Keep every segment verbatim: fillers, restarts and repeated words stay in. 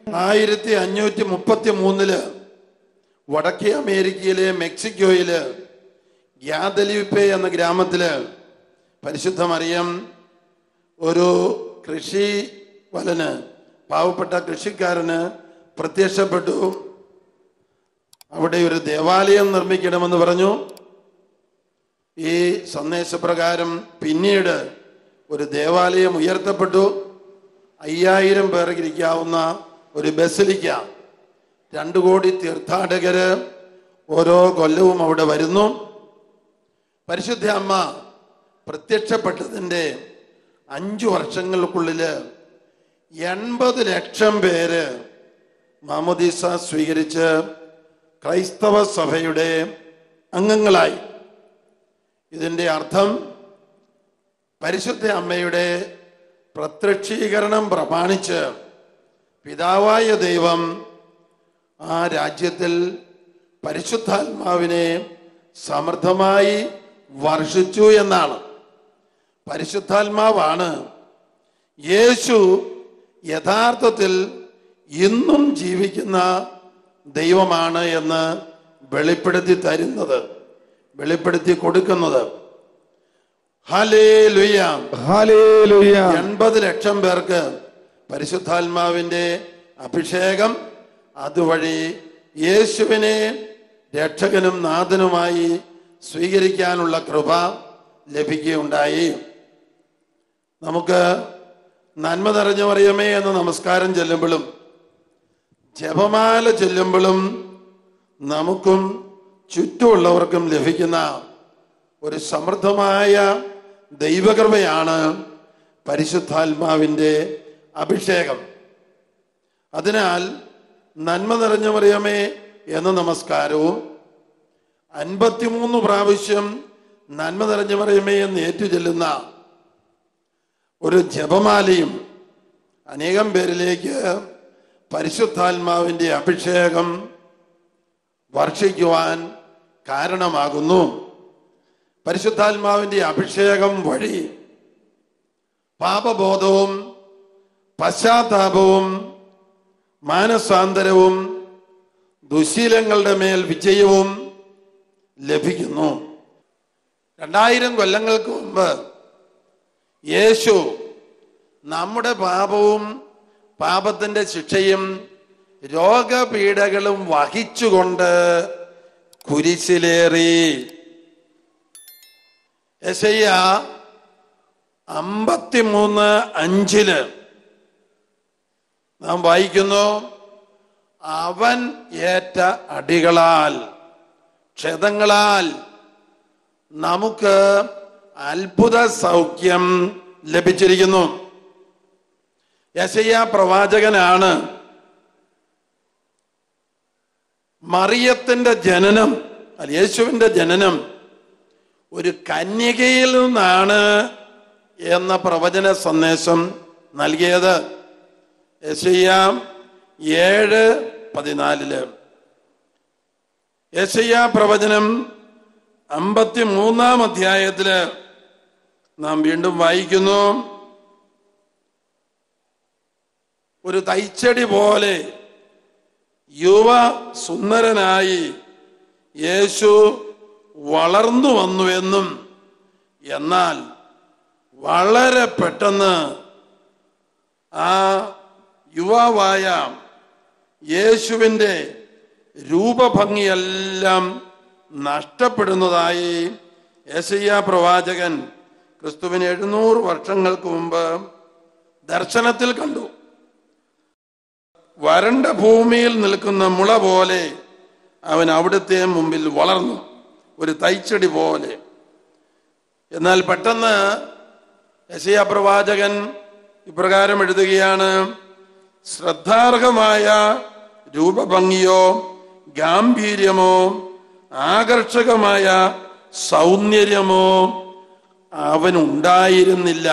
ആയിരത്തി അഞ്ഞൂറ്റി മുപ്പത്തി മൂന്നില് വടക്കേ അമേരിക്കയിലെ മെക്സിക്കോയില് ഗ്യാദലിപ്പെ എന്ന ഗ്രാമത്തില് പരിശുദ്ധ മറിയം ഒരു കൃഷി വലന് പാവപ്പെട്ട കൃഷിക്കാരന് പ്രത്യക്ഷപ്പെട്ടു. അവിടെ ഒരു ദേവാലയം നിർമ്മിക്കണമെന്ന് പറഞ്ഞു. ഈ സന്ദേശപ്രകാരം പിന്നീട് ഒരു ദേവാലയം ഉയർത്തപ്പെട്ടു. അയ്യായിരം പേർക്ക് ഇരിക്കാവുന്ന ഒരു ബസിലിക്ക. രണ്ടു കോടി തീർത്ഥാടകര് ഓരോ കൊല്ലവും അവിടെ വരുന്നു. പരിശുദ്ധ അമ്മ പ്രത്യക്ഷപ്പെട്ടതിൻ്റെ അഞ്ചു വർഷങ്ങൾക്കുള്ളില് എൺപത് ലക്ഷം പേര് മാമോദീസ സ്വീകരിച്ച് ക്രൈസ്തവ സഭയുടെ അംഗങ്ങളായി. ഇതിൻ്റെ അർത്ഥം പരിശുദ്ധ അമ്മയുടെ പ്രത്യക്ഷീകരണം പ്രമാണിച്ച് പിതാവായ ദൈവം ആ രാജ്യത്തിൽ പരിശുദ്ധാത്മാവിനെ സമൃദ്ധമായി വർഷിച്ചു എന്നാണ്. പരിശുദ്ധാത്മാവാണ് യേശു യഥാർത്ഥത്തിൽ ഇന്നും ജീവിക്കുന്ന ദൈവമാണ് എന്ന് വെളിപ്പെടുത്തി തരുന്നത്, വെളിപ്പെടുത്തി കൊടുക്കുന്നത്. Hallelujah, hallelujah. എൺപത് ലക്ഷം പേർക്ക് പരിശുദ്ധാത്മാവിന്റെ അഭിഷേകം അതുവഴി യേശുവിനെ രക്ഷകനും നാഥനുമായി സ്വീകരിക്കാനുള്ള കൃപ ലഭിക്കുകയുണ്ടായി. നമുക്ക് നന്മ നിറഞ്ഞ മറിയമേ എന്ന നമസ്കാരം ചെല്ലുമ്പോഴും ജപമാല ചെല്ലുമ്പോഴും നമുക്കും ചുറ്റുമുള്ളവർക്കും ലഭിക്കുന്ന ഒരു സമൃദ്ധമായ ദൈവകൃപയാണ് പരിശുദ്ധാത്മാവിൻ്റെ അഭിഷേകം. അതിനാൽ നന്മ നിറഞ്ഞ മറിയമേ എന്ന നമസ്കാരവും അൻപത്തിമൂന്ന് പ്രാവശ്യം നന്മ നിറഞ്ഞ മറിയമേ എന്ന് ഏറ്റുചൊല്ലുന്ന ഒരു ജപമാലയും അനേകം പേരിലേക്ക് പരിശുദ്ധാത്മാവിൻ്റെ അഭിഷേകം വർഷിക്കുവാൻ കാരണമാകുന്നു. പരിശുദ്ധാത്മാവിൻ്റെ അഭിഷേകം വഴി പാപബോധവും പശ്ചാത്താപവും മാനസാന്തരവും ദുശീലങ്ങളുടെ മേൽ വിജയവും ലഭിക്കുന്നു. രണ്ടായിരം കൊല്ലങ്ങൾക്ക് മുമ്പ് യേശു നമ്മുടെ പാപവും പാപത്തിന്റെ ശിക്ഷയും രോഗപീഠകളും വഹിച്ചുകൊണ്ട് കുരിശിലേറി. യെശയ്യാ അമ്പത്തിമൂന്ന് അഞ്ചില് നാം വായിക്കുന്നു, അവൻ ഏറ്റ അടികളാൽ ക്ഷതങ്ങളാൽ നമുക്ക് അത്ഭുത സൗഖ്യം ലഭിച്ചിരിക്കുന്നു. യെശയ്യാ പ്രവാചകനാണ് മറിയത്തിന്റെ ജനനം, അല്ല യേശുവിന്റെ ജനനം ഒരു കന്യകയിൽ നിന്നാണ് എന്ന പ്രവചന സന്ദേശം നൽകിയത്. യെശയ്യാ ഏഴ് പതിനാലില് യെശയ്യാ പ്രവചനം അമ്പത്തി മൂന്നാം അധ്യായത്തില് നാം വീണ്ടും വായിക്കുന്നു, ഒരു തൈച്ചെടി പോലെ യുവ സുന്ദരനായി യേശു വളർന്നു വന്നുവെന്നും എന്നാൽ വളരെ പെട്ടെന്ന് ആ യുവാവായ യേശുവിൻ്റെ രൂപഭംഗിയെല്ലാം നഷ്ടപ്പെടുന്നതായി യെശയ്യാ പ്രവാചകൻ ക്രിസ്തുവിന് എഴുന്നൂറ് വർഷങ്ങൾക്ക് മുമ്പ് ദർശനത്തിൽ കണ്ടു. വരണ്ട ഭൂമിയിൽ നിൽക്കുന്ന മുള പോലെ അവൻ അവിടുത്തെ മുമ്പിൽ വളർന്നു, ഒരു തൈച്ചെടി പോലെ. എന്നാൽ പെട്ടെന്ന് യെശയ്യാ പ്രവാചകൻ ഇപ്രകാരം എഴുതുകയാണ്, ശ്രദ്ധാർഹമായ രൂപഭംഗിയോ ഗാംഭീര്യമോ ആകർഷകമായ സൗന്ദര്യമോ അവനുണ്ടായിരുന്നില്ല.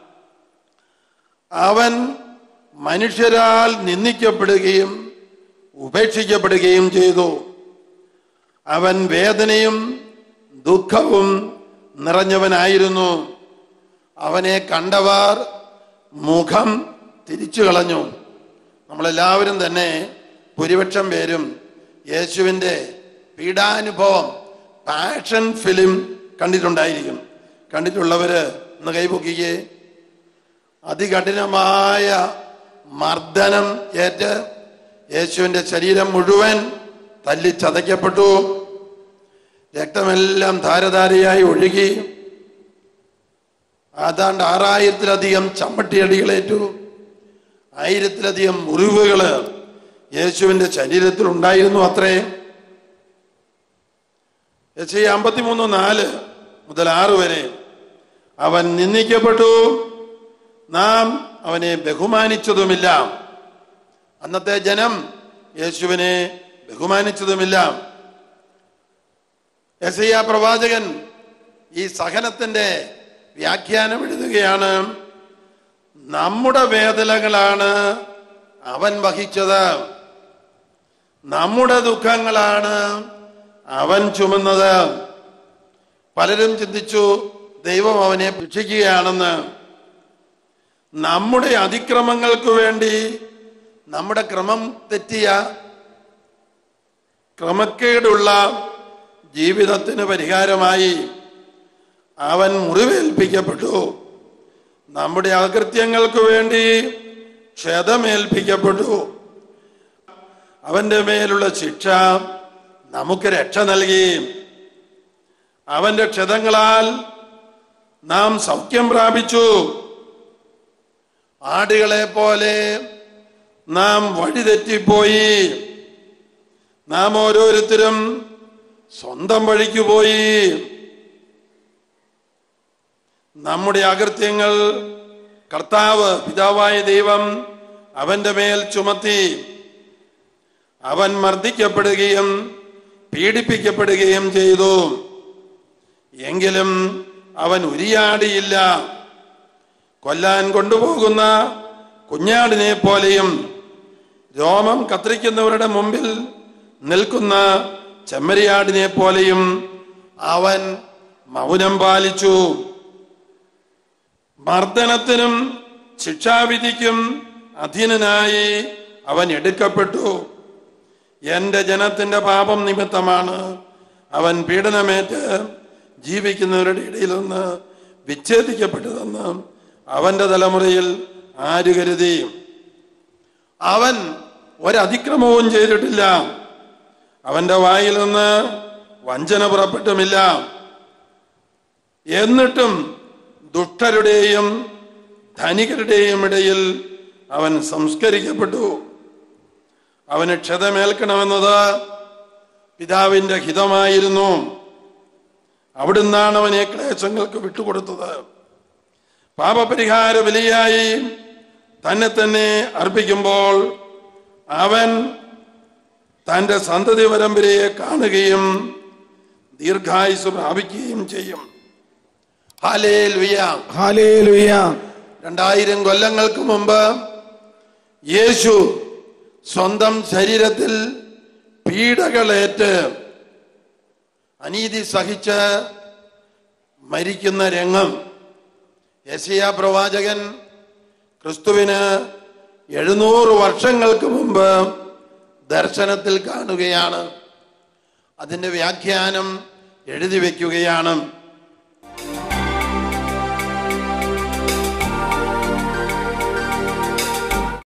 അവൻ മനുഷ്യരാൽ നിന്ദിക്കപ്പെടുകയും ഉപേക്ഷിക്കപ്പെടുകയും ചെയ്തു. അവൻ വേദനയും ദുഃഖവും നിറഞ്ഞവനായിരുന്നു. അവനെ കണ്ടവർ മുഖം തിരിച്ചു കളഞ്ഞു. നമ്മളെല്ലാവരും തന്നെ ഭൂരിപക്ഷം പേരും യേശുവിൻ്റെ പീഡാനുഭവം പാഷൻ ഫിലിം കണ്ടിട്ടുണ്ടായിരിക്കും. കണ്ടിട്ടുള്ളവര് ഒന്ന് കൈപൊക്കിക്കേ. അതികഠിനമായ മർദ്ദനം ഏറ്റ് യേശുവിൻ്റെ ശരീരം മുഴുവൻ തല്ലിച്ചതയ്ക്കപ്പെട്ടു. രക്തമെല്ലാം ധാരധാരയായി ഒഴുകി. ഏതാണ്ട് ആറായിരത്തിലധികം ചമ്മട്ടിയടികളേറ്റു. ആയിരത്തിലധികം മുറിവുകള് യേശുവിൻ്റെ ശരീരത്തിൽ ഉണ്ടായിരുന്നു അത്രേ. യെശയ്യാ അമ്പത്തിമൂന്ന് നാല് മുതൽ ആറ് വരെ അവൻ നിന്ദിക്കപ്പെട്ടു, നാം അവനെ ബഹുമാനിച്ചതുമില്ല. അന്നത്തെ ജനം യേശുവിനെ ബഹുമാനിച്ചതുമില്ല. യെശയ്യാ പ്രവാചകൻ ഈ സഹനത്തിന്റെ വ്യാഖ്യാനം എഴുതുകയാണ്. നമ്മുടെ വേദനകളാണ് അവൻ വഹിച്ചത്, നമ്മുടെ ദുഃഖങ്ങളാണ് അവൻ ചുമന്നത്. പലരും ചിന്തിച്ചു ദൈവം അവനെ ശിക്ഷിക്കുകയാണെന്ന്. നമ്മുടെ അതിക്രമങ്ങൾക്ക് വേണ്ടി, നമ്മുടെ ക്രമം തെറ്റിയ ക്രമക്കേടുള്ള ജീവിതത്തിന് പരിഹാരമായി അവൻ മുറിവേൽപ്പിക്കപ്പെട്ടു. നമ്മുടെ അകൃത്യങ്ങൾക്ക് വേണ്ടി ക്ഷതമേൽപ്പിക്കപ്പെട്ടു. അവന്റെ മേലുള്ള ശിക്ഷ നമുക്ക് രക്ഷ നൽകി. അവന്റെ ക്ഷതങ്ങളാൽ നാം സൗഖ്യം പ്രാപിച്ചു. ആടുകളെ പോലെ നാം വഴിതെറ്റിപ്പോയി. നാം ഓരോരുത്തരും സ്വന്തം വഴിക്ക് പോയി. നമ്മുടെ അകൃത്യങ്ങൾ കർത്താവ് പിതാവായ ദൈവം അവന്റെ മേൽ ചുമത്തി. അവൻ മർദ്ദിക്കപ്പെടുകയും പീഡിപ്പിക്കപ്പെടുകയും ചെയ്തു. എങ്കിലും അവൻ ഉരിയാടിയില്ല. കൊല്ലാൻ കൊണ്ടുപോകുന്ന കുഞ്ഞാടിനെ പോലെയും രോമം കത്രിക്കുന്നവരുടെ മുമ്പിൽ നിൽക്കുന്ന ചെമ്മരിയാടിനെ പോലെയും അവൻ മൗനം പാലിച്ചു. മർദ്ദനത്തിനും ശിക്ഷാവിധിക്കും അധീനനായി അവൻ എടുക്കപ്പെട്ടു. എന്റെ ജനത്തിന്റെ പാപം നിമിത്തമാണ് അവൻ പീഡനമേറ്റ് ജീവിക്കുന്നവരുടെ ഇടയിൽ നിന്ന് വിച്ഛേദിക്കപ്പെട്ടതെന്ന് അവന്റെ തലമുറയിൽ ആര് കരുതി? അവൻ ഒരതിക്രമവും ചെയ്തിട്ടില്ല. അവന്റെ വായിൽ നിന്ന് വഞ്ചന പുറപ്പെട്ടുമില്ല. എന്നിട്ടും ദുഷ്ടരുടെയും ധനികരുടെയും ഇടയിൽ അവൻ സംസ്കരിക്കപ്പെട്ടു. അവന് ക്ഷതമേൽക്കണമെന്നത് പിതാവിന്റെ ഹിതമായിരുന്നു. അവിടുന്നാണ് അവനെ ക്ലേശങ്ങൾക്ക് വിട്ടുകൊടുത്തത്. പാപപരിഹാര ബലിയായി തന്നെ തന്നെ അർപ്പിക്കുമ്പോൾ അവൻ തന്റെ സന്തതി പരമ്പരയെ കാണുകയും ദീർഘായുസ് പ്രാപിക്കുകയും ചെയ്യും. Hallelujah, hallelujah. രണ്ടായിരം കൊല്ലങ്ങൾക്ക് മുമ്പ് യേശു സ്വന്തം ശരീരത്തിൽ പീഡകളേറ്റ് അനീതി സഹിച്ച് മരിക്കുന്ന രംഗം യെശയ്യാ പ്രവാചകൻ ക്രിസ്തുവിന് എഴുന്നൂറ് വർഷങ്ങൾക്ക് മുമ്പ് ദർശനത്തിൽ കാണുകയാണ്. അതിൻ്റെ വ്യാഖ്യാനം എഴുതി വയ്ക്കുകയാണ്.